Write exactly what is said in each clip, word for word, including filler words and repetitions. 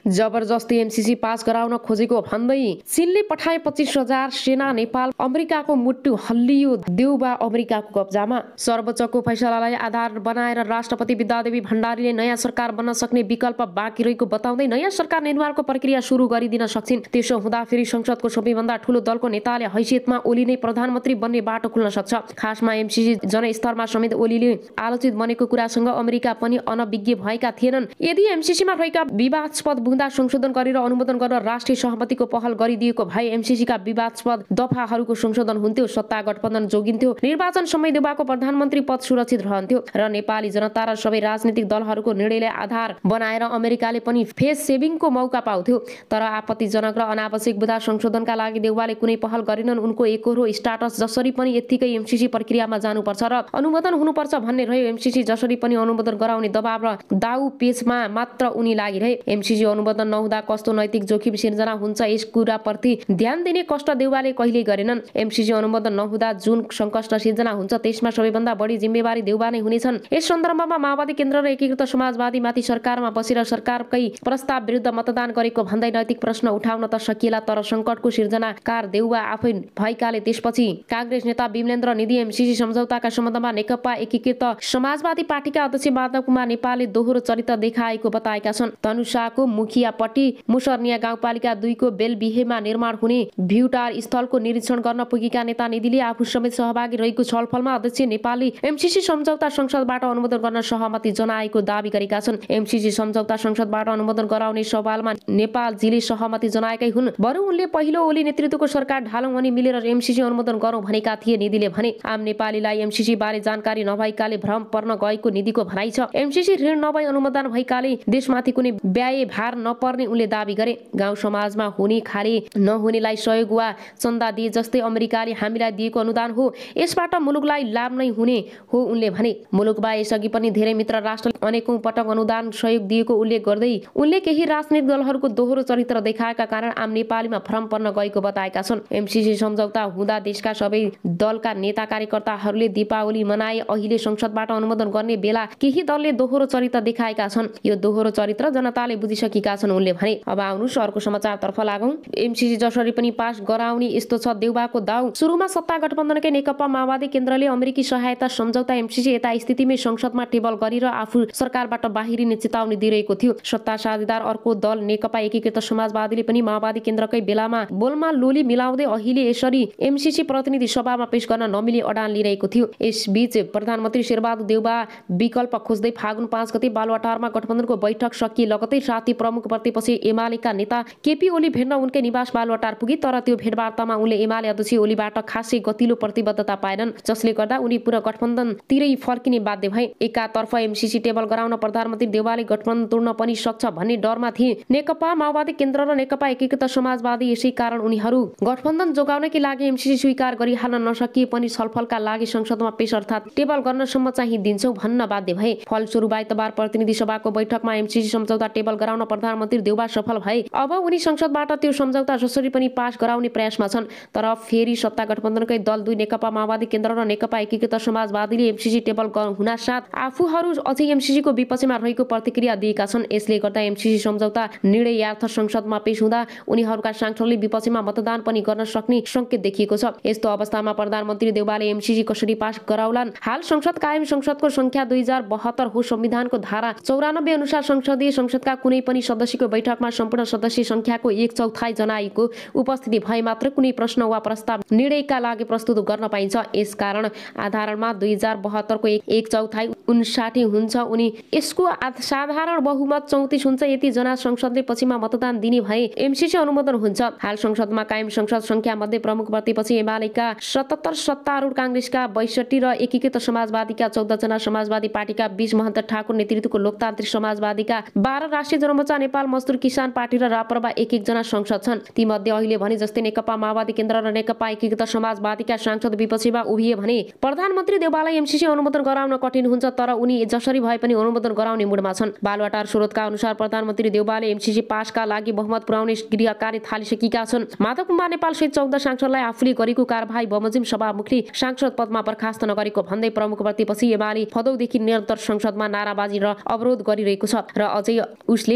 जबरजस्ती MCC pass गराउन खोजेको भन्दै चीनले पठाए पच्चीस हजार सेना नेपाल अमेरिकाको मुटु हल्लियो देउबा अमेरिकाको कब्जामा। सर्वोच्चको फैसलालाई आधार बनाएर राष्ट्रपति विद्यादेवी भण्डारीले नयाँ सरकार बन्न सक्ने विकल्प बाँकी रहेको बताउँदै नयाँ सरकार निर्माणको प्रक्रिया सुरु गरिदिन सक्छिन्। त्यसो हुँदा फेरि संसदको सबैभन्दा ठूलो दलको नेताले हैसियतमा ओली नै प्रधानमन्त्री बन्ने बाटो खुल्न सक्छ। खासमा एमसीसी जनस्तरमा समेत ओलीले आलोचित बनेको कुरासँग अमेरिका पनि अनभिज्ञ भएका थिएनन्। यदि एमसीसीमा रहेका विवादास्पद बुँदा संशोधन गरेर अनुमोदन गर्न राष्ट्रिय सहमतिको पहल गरिदिएको भए एमसीसीका विवादास्पद दफाहरूको संशोधन हुन्थ्यो, सत्ता गठबन्धन जोगिन्थ्यो, निर्वाचन समय देवाको प्रधानमन्त्री पद सुरक्षित रहन्थ्यो र नेपाली जनता र सबै राजनीतिक दलहरूको निर्णयलाई आधार बनाएर अमेरिकाले पनि फेस सेभिङको मौका पाउँथ्यो। तर आपत्तिजनक र अनावश्यक बुँदा संशोधनका लागि देउवाले कुनै पहल गरेनन्। उनको एकहोरो स्टाटस जसरी पनि यत्तिकै एमसीसी प्रक्रियामा जानुपर्छ र अनुमोदन हुनुपर्छ भन्ने रह्यो। एमसीसी जसरी पनि अनुमोदन गराउने दबाव र दाउ पेचमा मात्र उनी लागिरहे। एमसीसी अनुमोदन नहुँदा कस्तो नैतिक जोखिम सिर्जना हुन्छ यस कुराप्रति ध्यान दिने कष्ट देउवाले कहिल्यै गरेनन्। एमसीसी अनुमोदन नहुँदा जुन सङ्कष्ट सिर्जना हुन्छ त्यसमा सबैभन्दा बढी जिम्मेवारी देउवा नै हुनेछन्। यस सन्दर्भमा माओवादी केन्द्र र एकीकृत समाजवादीमाथि सरकारमा बसेर सरकारकै प्रस्ताव विरुद्ध मतदान गरेको भन्दै नैतिक प्रश्न उठाउन त सकिएला, तर सङ्कटको सिर्जनाकार देउवा आफै भएकाले त्यसपछि काङ्ग्रेस नेता विमलेन्द्र निधि एमसीसी सम्झौताका सम्बन्धमा नेकपा एकीकृत समाजवादी पार्टीका अध्यक्ष माधव कुमार नेपालले दोहोरो चरित्र देखाएको बताएका छन्। धनुषाको मुखियापट्टि मुसर्निया गाउँपालिका दुईको बेलबिहेमा निर्माण हुने भ्यूटार स्थलको निरीक्षण गर्न पुगेका नेता निधिले आफू समेत सहभागी रहेको छलफलमा अध्यक्ष नेपालले एमसीसी सम्झौता संसदबाट अनुमोदन गर्न सहमति जनाएको दावी गरेका छन्। एमसीसी सम्झौता संसदबाट अनुमोदन गराउने सवालमा नेपालजीले सहमति जनाएकै हुन्। बरु उनले पहिलो ओली नेतृत्वको सरकार ढालौँ अनि मिलेर एमसीसी अनुमोदन गरौँ भनेका थिए। निधिले भने आम नेपालीलाई एमसीसी बारे जानकारी नभएकाले भ्रम पर्न गएको निधिको भनाइ छ। एमसीसी ऋण नभई अनुमोदन भएकाले देशमाथि कुनै व्यय भार नपर्ने उनले दावी गरे। गाउँ समाजमा हुने खाली नहुनेलाई सहयोग वा चन्दा दिए जस्तै अमेरिकाले हामीलाई दिएको अनुदान हो, यसबाट मुलुकलाई लाभ नै हुने हो उनले भने। मुलुक बा यसअघि पनि धेरै मित्र राष्ट्रले अनेकौं पटक अनुदान सहयोग दिएको उल्लेख गर्दै उनले केही राजनीतिक दलहरूको दोहोरो चरित्र देखाएका कारण आम नेपालीमा भ्रम पर्न गएको बताएका छन्। एमसीसी सम्झौता हुँदा देशका सबै दलका नेता कार्यकर्ताहरूले दीपावली मनाए। अहिले संसदबाट अनुमोदन गर्ने बेला केही दलले दोहोरो चरित्र देखाएका छन्। यो दोहोरो चरित्र जनताले बुझिसकेका छन् उनले भने। अब आउनुहोस् अर्को समाचारतर्फ लागौं। एमसीसी जसरी पनि पास गराउने यस्तो छ देउबाको दाउ। सुरुमा सत्ता गठबन्धनकै नेकपा माओवादी केन्द्रले अमेरिकी सहायता सम्झौता एमसीसी यता स्थितिमै संसदमा टेबल गरेर आफू सरकारबाट बाहिरिने चेतावनी दिइरहेको थियो। सत्ता साझेदार अर्को दल नेकपा एकीकृत समाजवादीले पनि माओवादी केन्द्रकै बेलामा बोलमा लोली मिलाउँदै अहिले यसरी एमसीसी प्रतिनिधि सभामा पेश गर्न नमिली अडान लिइरहेको थियो। यसबीच प्रधानमन्त्री शेरबहादुर देउबा विकल्प खोज्दै फागुन पाँच गते बालुवाटारमा गठबन्धनको बैठक सकिए लगतै साथी प्रमुख प्रतिपक्षी एमालेका नेता केपी ओली भेट्न उनकै निवास बालुवाटार पुगे। तर त्यो भेटवार्तामा उनले एमाले अध्यक्ष ओलीबाट खासै गतिलो प्रतिबद्धता पाएनन्, जसले गर्दा उनी पुनः गठबन्धनतिरै फर्किने बाध्य भए। एकातर्फ एमसीसी टेबल गराउन प्रधानमन्त्री देउवाले गठबन्धन तोड्न पनि सक्छ भन्ने डरमा थिए नेकपा माओवादी केन्द्र र नेकपा एकीकृत समाजवादी। यसै कारण उनीहरू गठबन्धन जोगाउनकै लागि एमसीसी स्वीकार गरिहाल्न नसकिए पनि छलफलका लागि संसदमा पेश अर्थात् टेबल गर्नसम्म चाहिँ दिन्छौं भन्न बाध्य भए। फलस्वरूप आइतबार प्रतिनिधि सभाको बैठकमा एमसीसी सम्झौता टेबल गराउन प्रधानमन्त्री देउबा सफल भए। अब उनी संसदबाट त्यो सम्झौता जसरी पनि पास गराउने प्रयासमा छन्। तर फेरि सत्ता गठबन्धनकै दल दुई नेकपा माओवादी केन्द्र र नेकपा एकीकृत समाजवादीले एमसीसी टेबल हुनासाथ आफूहरू अझै एमसीसीको विपक्षमा रहेको प्रतिक्रिया दिएका छन्। यसले गर्दा एमसीसी सम्झौता निर्णयार्थ संसदमा पेश हुँदा उनीहरूका सांसदले विपक्षमा मतदान पनि गर्न सक्ने संकेत देखिएको छ। यस्तो अवस्थामा प्रधानमन्त्री देउवाले एमसीसी कसरी पास गराउलान्? हाल संसद कायम संसदको संख्या दुई हजार बहत्तर हो। संविधानको धारा चौरानब्बे अनुसार संसदीय संसदका कुनै पनि सदस्यको बैठकमा सम्पूर्ण सदस्य संख्याको एक चौथाइ जनाएको उपस्थिति भए मात्र कुनै प्रश्न वा प्रस्ताव निर्णयका लागि प्रस्तुत गर्न पाइन्छ। यसकारण आधारमा दुई हजार बहत्तरको एक चौथाइ उन्साठी हुन्छ। उनी यसको साधारण बहुमत चौतिस हुन्छ। यति जना संसदले पछिमा मतदान दिने भए एमसीसी अनुमोदन हुन्छ। हाल संसदमा कायम संसद संख्या मध्ये प्रमुख प्रतिपक्षी एमालेका सतहत्तर, सत्तारूढ काङ्ग्रेसका बैसठी र एकीकृत समाजवादीका चौध जना, समाजवादी पार्टीका बीस, महन्त ठाकुर नेतृत्वको लोकतान्त्रिक समाजवादीका बाह्र, राष्ट्रिय जनमोर्चा, नेपाल मजदुर किसान पार्टी र राप्रपा एक एक जना संसद छन्। ती मध्ये अहिले भने जस्तै नेकपा माओवादी केन्द्र र नेकपा एकीकृत समाजवादीका सांसद विपक्षीमा उभिए भने प्रधानमन्त्री देउवालाई एमसीसी अनुमोदन गराउन कठिन हुन्छ। तर उनी जसरी भए पनि अनुमोदन गराउने मुडमा छन्। बालुवाटार स्रोतका अनुसार प्रधानमन्त्री देउवाले एमसीसी पासका लागि बहुमत पुर्याउने गृह कार्य थालिसकेका छन्। माधव कुमार नेपाल सहित चौध सांसदलाई आफूले गरेको कारबाही बमोजिम सभामुखले सांसद पदमा बर्खास्त नगरेको भन्दै प्रमुख प्रतिपक्षी एमाले फदौदेखि निरन्तर संसदमा नाराबाजी र अवरोध गरिरहेको छ र अझै उसले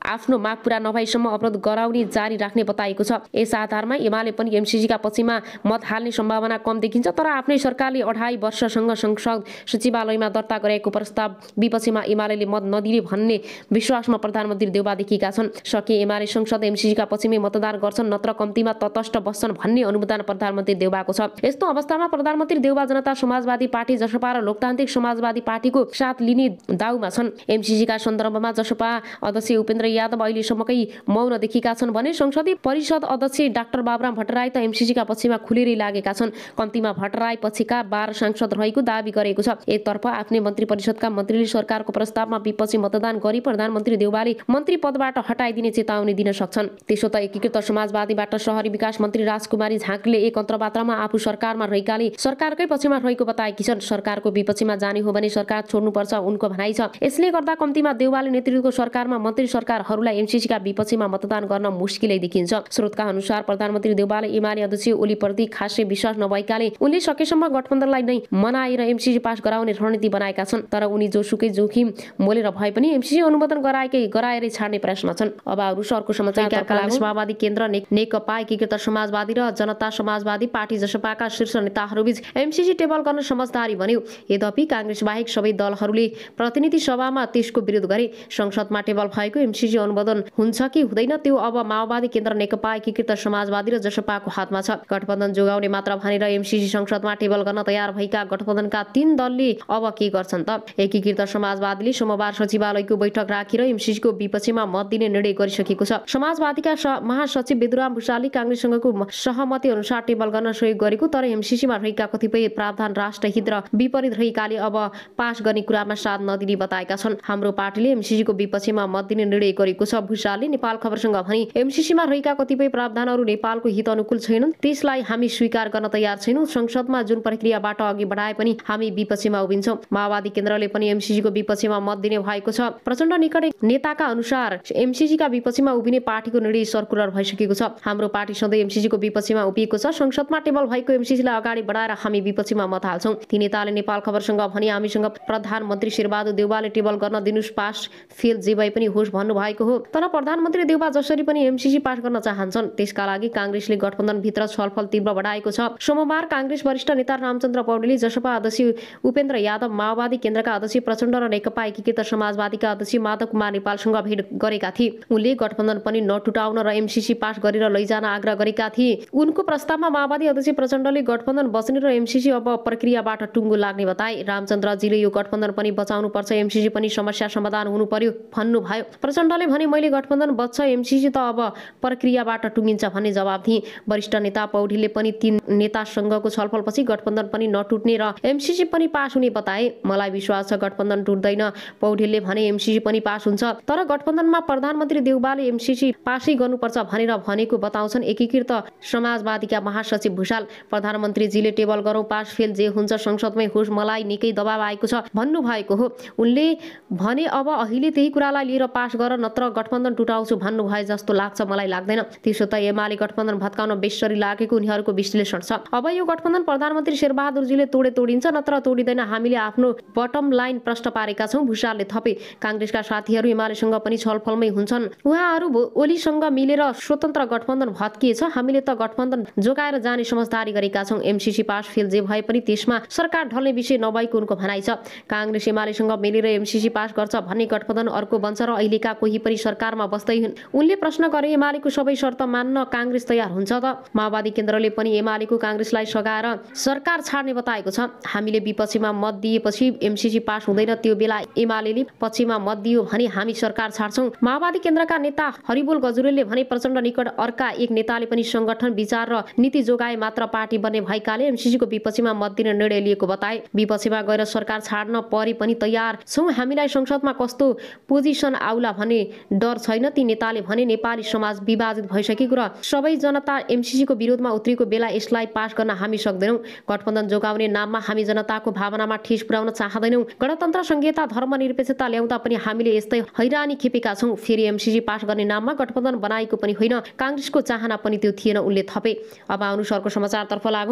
आफ्नो माग पूरा नभएसम्म अवरोध गराउने जारी राख्ने बताएको छ। यस आधारमा एमाले पनि एमसीसीका पक्षमा मत हाल्ने सम्भावना कम देखिन्छ। तर आफ्नै सरकारले अढाई वर्षसँग संसद सचिवालयमा दर्ता गरेको प्रस्ताव विपक्षीमा एमाले मत नदिने भन्ने विश्वासमा प्रधानमन्त्री देउबा देखिएका छन्। सके एमाले संसद एमसीसीका पक्षमै मतदान गर्छन् नत्र कम्तीमा तटस्थ बस्छन् भन्ने अनुमोदन प्रधानमन्त्री देउबाको छ। यस्तो अवस्थामा प्रधानमन्त्री देउबा जनता समाजवादी पार्टी जसपा र लोकतान्त्रिक समाजवादी पार्टीको साथ लिने दाउमा छन्। एमसीसीका सन्दर्भमा जसपा अध्यक्ष उपेन्द्र यादव अहिलेसम्मकै मौन देखिएका छन् भने संसदीय परिषद अध्यक्ष डाक्टर बाबुराम भट्टराई त एमसीसीका पक्षमा खुलेरै लागेका छन्। कम्तीमा भट्टराई पक्षका बाह्र सांसद रहेको दाबी गरेको छ। एकतर्फ आफ्नै मन्त्री परिषदका मन्त्रीले सरकारको प्रस्तावमा विपक्षी मतदान गरी प्रधानमन्त्री देउबाले मन्त्री पदबाट हटाइदिने चेतावनी दिन सक्छन्। त्यसो त एकीकृत समाजवादीबाट शहरी विकास मन्त्री राजकुमारी झाँक्रीले एक अन्तर्वार्तामा आफू सरकारमा रहेकाले सरकारकै पक्षमा रहेको बताएकी छन्। सरकारको विपक्षीमा जाने हो भने सरकार छोड्नुपर्छ उनको भनाइ छ। यसले गर्दा कम्तीमा देउबाले नेतृत्वको सरकारमा मन्त्री सरकारहरूलाई एमसीसीका विपक्षीमा मतदान गर्न मुस्किलै देखिन्छ। स्रोतका अनुसार प्रधानमन्त्री देउबाले एमाले अध्यक्ष ओलीप्रति खासै विश्वास नभएकाले उनले सकेसम्म गठबन्धनलाई नै मनाएर एमसीसी पास गराउने रणनीति बनाएका छन्। तर उनी जोसुकै जोखिम मोलेर भए पनि एमसीसी अनुमोदन गराएकै गराएरै छाड्ने प्रश्न छन्। अब अरु सरको समाचार कांग्रेस माओवादी केन्द्र नेकपा एकीकृत समाजवादी र जनता समाजवादी पार्टी जसपाका शीर्ष नेताहरूबीच एमसीसी टेबल गर्न समझदारी बन्यो। यद्यपि कांग्रेस बाहेक सबै दलहरूले प्रतिनिधि सभामा त्यसको विरोध गरे। संसदमा टेबल भएको एमसीसी अनुमोदन हुन्छ कि हुँदैन त्यो अब माओवादी केन्द्र नेकपा एकीकृत समाजवादी र जसपाको हातमा छ। गठबन्धन जोगाउने मात्र भनेर एमसीसी संसदमा टेबल गर्न तयार भएका गठबन्धनका तीन दलले अब के गर्छन् त? एकीकृत समाजवादीले सोमबार सचिवालयको बैठक राखेर एमसीसीको विपक्षीमा मत दिने निर्णय गरिसकेको छ। समाजवादीका महासचिव बेदुराम भुषालले कांग्रेससँगको सहमति अनुसार टेबल गर्न सहयोग गरेको, तर एमसीसीमा रहेका कतिपय प्रावधान राष्ट्रहित र विपरीत रहेकाले अब पास गर्ने कुरामा साथ नदिने बताएका छन्। हाम्रो पार्टीले एमसीसीको विपक्षीमा मत दिने निर्णय गरेको छ। भुषालले नेपाल खबरसँग भने एमसीसीमा रहेका कतिपय प्रावधानहरू नेपालको हित अनुकूल छैनन्, त्यसलाई हामी स्वीकार गर्न तयार छैनौं। संसदमा जुन प्रक्रियाबाट अघि बढाए पनि हामी विपक्षीमा उभिन्छौं। माओवादी केन्द्रले पनि एमसीसीको विपक्षीमा मत दिने भएको छ। प्रचण्ड निकट नेताका अनुसार एमसीसीका विपक्षीमा उभिने पार्टीको निर्णय सर्कुलर भइसकेको छ। हाम्रो पार्टी सधैँ एमसीसीको विपक्षीमा उभिएको छ। संसदमा टेबल भएको एमसीसीलाई अगाडि बढाएर हामी विपक्षीमा मत हाल्छौं। ती नेताले नेपाल खबरसँग भने हामीसँग प्रधानमन्त्री शेरबहादुर देउबाले टेबल गर्न दिनुस्, पास फेल जे भए पनि होस् भन्नुभएको हो। तर प्रधानमन्त्री देउबा जसरी पनि एमसीसी पास गर्न चाहन्छन्। त्यसका लागि कांग्रेसले गठबन्धनभित्र छलफल तीव्र बढाएको छ। सोमबार कांग्रेस वरिष्ठ नेता रामचन्द्र पौडेलले जसपा अध्यक्ष उपेन्द्र यादव, माओवादी केन्द्रका अध्यक्ष प्रचण्ड र नेकपा एकीकृत समाजवादीका अध्यक्ष माधव कुमार नेपालसँग भेट गरेका थिए। उनले गठबन्धन पनि नटुटाउन र एमसीसी पास गरेर लैजान आग्रह गरेका थिए। उनको प्रस्तावमा माओवादी अध्यक्ष प्रचण्डले गठबन्धन बच्ने र एमसीसी अब प्रक्रियाबाट टुङ्गो लाग्ने बताए। रामचन्द्रजीले यो गठबन्धन पनि बचाउनु पर्छ, एमसीसी पनि समस्या समाधान हुनु पर्यो भन्नुभयो। प्रचण्डले भने मैले गठबन्धन बच्छ, एमसीसी त अब प्रक्रियाबाट टुङ्गिन्छ भन्ने जवाब दिए। वरिष्ठ नेता पौडेलले पनि तीन नेतासँगको छलफलपछि गठबन्धन पनि नटुट्ने र एमसीसी पनि पास हुने बताए। मलाई विश्वास छ गठबन्धन टुट्दैन। पौडेलले भने एमसीसी पनि पास हुन्छ, तर गठबन्धनमा प्रधानमन्त्री देउबाले एमसीसी पासै गर्नुपर्छ भनेर भनेको बताउँछन् एकीकृत समाजवादीका महासचिव भुषाल। प्रधानमन्त्रीजीले टेबल गरौँ, पास फेल जे हुन्छ संसदमै होस्, मलाई निकै दबाब आएको छ भन्नुभएको हो। उनले भने अब अहिले त्यही कुरालाई लिएर पास गर नत्र गठबन्धन टुटाउँछु भन्नुभए जस्तो लाग्छ, मलाई लाग्दैन। त्यसो त एमाले गठबन्धन भत्काउन बेसरी लागेको उनीहरूको विश्लेषण छ। अब यो गठबन्धन प्रधानमन्त्री शेरबहादुरजीले तोडे तोडिन्छ नत्र तोडिँदैन, हामीले आफ्नो बटम लाइन प्रश्न पारेका छौं, भुषालले थपे। कांग्रेसका साथीहरू एमालेसँग पनि छलफलमै हुन्छन्। उहाँहरू ओलीसँग मिलेर स्वतन्त्र गठबन्धन भत्किएछ, हामीले त गठबन्धन जोगाएर जाने समझदारी गरेका छौं। एमसीसी पास फेल जे भए पनि त्यसमा सरकार ढल्ने विषय नभएको उनको भनाइ छ। कांग्रेस एमालेसँग मिलेर एमसीसी पास गर्छ भन्ने गठबन्धन अर्को बन्छ र अहिलेका कोही पनि सरकारमा बस्दैनन्। उनले प्रश्न गरे एमालेको सबै शर्त मान्न कांग्रेस तयार हुन्छ त? माओवादी केन्द्रले पनि एमालेको कांग्रेसलाई सघाएर सरकार छाड्ने बताएको छ। हामीले विपक्षीमा मत दिएपछि एमसीसी पास हुँदैन, त्यो बेला एमालेले पक्षमा मत दियो भने हामी सरकार छाड्छौं। माओवादी केन्द्रका नेता हरिबोल गजुरेलले भने प्रचण्ड निकट अर्का एक नेताले पनि संगठन विचार र नीति जोगाए मात्र पार्टी बन्ने भएकाले एमसीसीको विपक्षीमा मत दिने निर्णय लिएको बताए। विपक्षीमा गएर सरकार छाड्न परे पनि तयार छौं, हामीलाई संसदमा कस्तो पोजिसन आउला भन्ने डर छैन। ती नेताले भने नेपाली समाज विभाजित भइसकेको र सबै जनता एमसीसीको विरोधमा उत्रिएको बेला यसलाई पास गर्न हामी सक्दैनौं। गठबन्धन जोगाउने नाममा हामी जनताको भावनामा ठेस पुर्याउन चाहदैनौं। गणतन्त्र, संघीयता, धर्मनिरपेक्षता ल्याउँदा पनि हामीले यस्तै हैरानी खेपेका छौं। फेरि एमसीसी पास गर्ने नाममा गठबन्धन बनाएको पनि होइन, कांग्रेसको चाहना पनि त्यो थिएन, उनले थपे। अब अनुसारको समाचारतर्फ लागौं।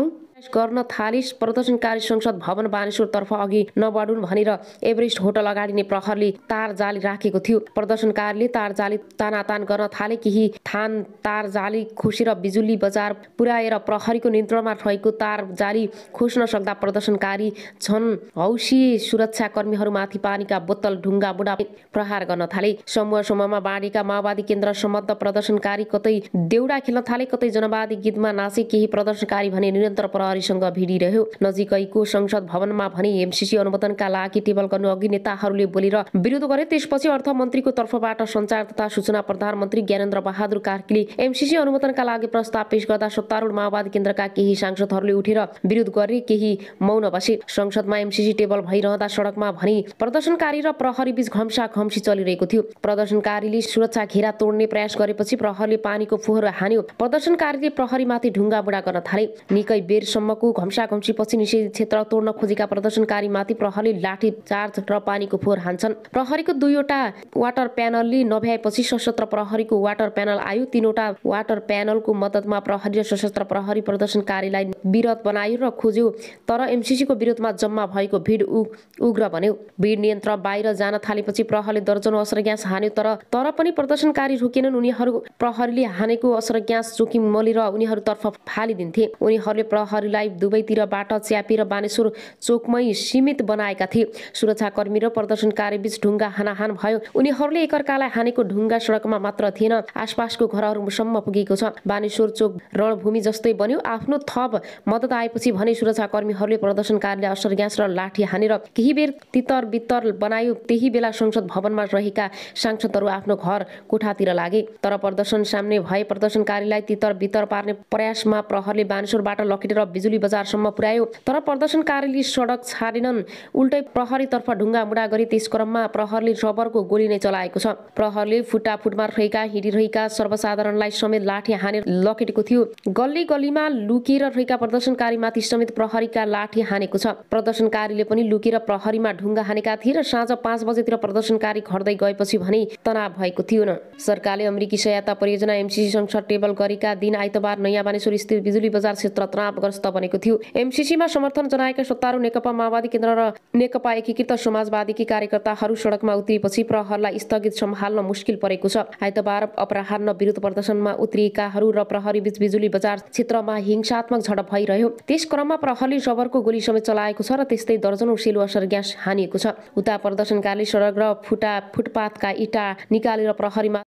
गर्न थालिस प्रदर्शनकारी संसद भवन बानेश्वरतर्फ अघि नबढुन् भनेर एभरेस्ट होटल अगाडि नै प्रहरले तार जाली राखेको थियो। प्रदर्शनकारीले तार जाली तानातान गर्न थाले। केही थान तार जाली खोसेर बिजुली बजार पुर्याएर प्रहरीको नियन्त्रणमा रहेको तार जाली खोस्न सक्दा प्रदर्शनकारी झन हौसी सुरक्षाकर्मीहरूमाथि पानीका बोतल ढुङ्गा बुढा प्रहार गर्न थाले। समूह समूहमा बाँडेका माओवादी केन्द्र सम्बद्ध प्रदर्शनकारी कतै देउडा खेल्न थाले, कतै जनवादी गीतमा नाचे। केही प्रदर्शनकारी भने निरन्तर प्रहरीसँग भिडिरह्यो। नजिकैको संसद भवनमा भने एमसीसी अनुमोदनका लागि टेबल गर्नु अघि नेताहरूले बोलेर विरोध गरे। त्यसपछि अर्थमन्त्रीको तर्फबाट सञ्चार तथा सूचना प्रधानमन्त्री ज्ञानेन्द्र बहादुर कार्कीले एमसीसी अनुमोदनका लागि प्रस्ताव पेश गर्दा सत्तारूढ माओवादी केन्द्रका केही सांसदहरूले उठेर विरोध गरे, केही मौन बसे। संसदमा एमसीसी टेबल भइरहँदा सडकमा भने प्रदर्शनकारी र प्रहरी बीच घम्सा घम्सी चलिरहेको थियो। प्रदर्शनकारीले सुरक्षा घेरा तोड्ने प्रयास गरेपछि प्रहरीले पानीको फोहोर हान्यो। प्रदर्शनकारीले प्रहरीमाथि ढुङ्गा बुढा गर्न थाले। निकै बेरसम्मको घम्सा घम्सीपछि निषेधित क्षेत्र तोड्न खोजेका प्रदर्शनकारीमाथि प्रहरीले लाठी चार्ज र पानीको फोहोर हान्छन्। प्रहरीको दुईवटा वाटर प्यानलले नभ्याएपछि सशस्त्र प्रहरीको वाटर प्यानल आयो। तीनवटा वाटर प्यानलको मद्दतमा प्रहरी र सशस्त्र प्रहरी प्रदर्शनकारीलाई विरोध बनायो र खोज्यो, तर एमसीसीको विरोधमा जम्मा भएको भिड उग्र बन्यो। भिड नियन्त्रण बाहिर जान थालेपछि प्रहरीले दर्जनौं असर ग्यास हान्यो, तर तर पनि प्रदर्शनकारी रोकेनन्। उनीहरू प्रहरीले हानेको असर ग्यास जोखिम मोलेर उनीहरूतर्फ फालिदिन्थे। उनीहरूले प्रहरीलाई दुवैतिरबाट च्यापेर बानेश्वर चोकमै सीमित बनाएका थिए। सुरक्षाकर्मी र प्रदर्शनकारी बीच ढुङ्गा हानाहान भयो। उनीहरूले एकअर्कालाई हानेको ढुङ्गा सडकमा मात्र थिएन, आसपासको घरहरूसम्म पुगेको छ। बानेश्वर चोक रणभूमि जस्तै बन्यो। आफ्नो थप मद्दत आएपछि भने सुरक्षाकर्मीहरूले प्रदर्शनकारीले असर ग्यास र लाठी हानेर केही बेर तितर बितर बनायो। त्यही बेला संसद भवनमा रहेका सांसदहरू आफ्नो घर कोठातिर लागे, तर प्रदर्शन सामने भए प्रदर्शनकारीलाई तितर बितर पार्ने प्रयासमा प्रहरले बानेश्वरबाट लखेटेर बिजुली बजारसम्म पुर्यायो। तर प्रदर्शनकारीले सडक छाडेनन्, उल्टै प्रहरीतर्फ ढुङ्गा मुढा गरी। त्यस क्रममा प्रहरले रबरको गोली नै चलाएको छ। प्रहरले फुटाफुटमा रहेका हिँडिरहेका सर्वसाधारणलाई समेत लाठी हानेर लखेटेको थियो। गल्ली गल्लीमा लुकेर रहेका प्रदर्शनकारीमाथि समेत प्रहरीका लाठी हानेको छ। प्रदर्शनकारीले पनि लुकेर प्रहरीमा ढुङ्गा हानेका थिए र साँझ पाँच बजेतिर प्रदर्शनकारी घट्दै गएपछि भने तनाव भएको थियो न। सरकारले अमेरिकी सहायता परियोजना एमसीसी संसद टेबल गरेका दिन आइतबार नयाँ बानेश्वर स्थित बिजुली बजार क्षेत्र तनावग्रस्त बनेको थियो। एमसीसीमा समर्थन जनाएका सत्तारूढ नेकपा माओवादी केन्द्र र नेकपा एकीकृत समाजवादीकी कार्यकर्ताहरू सडकमा उत्रिएपछि प्रहरलाई स्थगित सम्हाल्न मुस्किल परेको छ। आइतबार अपराह्न विरोध प्रदर्शनमा उत्रिएकाहरू र प्रहरी बीच बिजुली बजार क्षेत्रमा हिंसात्मक झडप भइरह्यो। त्यस क्रममा प्रहरले रबरको गोली समेत चलाएको छ र त्यस्तै दर्जनौं सेलो असर ग्यास हानिएको छ। उता प्रदर्शनकारीले सडक र फुटा फुटपाथका इँटा निकालेर प्रहरीमा